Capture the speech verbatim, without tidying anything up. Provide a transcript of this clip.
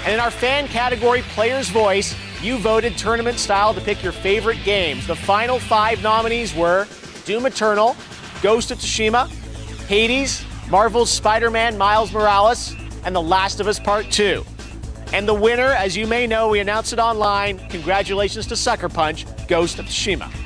And in our fan category, Player's Voice, you voted tournament style to pick your favorite games. The final five nominees were Doom Eternal, Ghost of Tsushima, Hades, Marvel's Spider-Man Miles Morales, and The Last of Us Part two. And the winner, as you may know, we announced it online. Congratulations to Sucker Punch, Ghost of Tsushima.